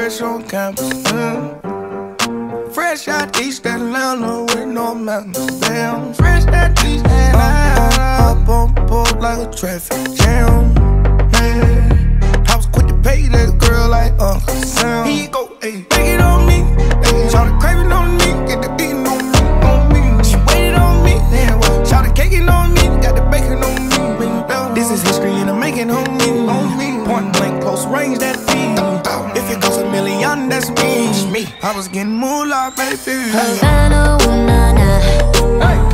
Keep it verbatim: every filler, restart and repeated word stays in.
fresh on campus. Mm. Fresh out East Atlanta with no mountains. Damn, fresh out East Atlanta. Up on board like a traffic jam. Man, I was quick to pay that girl like Uncle Sam. He go, ayy, take it on me. Ayy, shout the craving on me, get the beating on me, on me. She waited on me, damn. Shout the caking on me, got the bacon on me. This is history and I'm making on me, on me. Point blank, close range, that feed. If it goes a million, that's me. I was getting moolah, baby. Havana, ooh, nah, nah.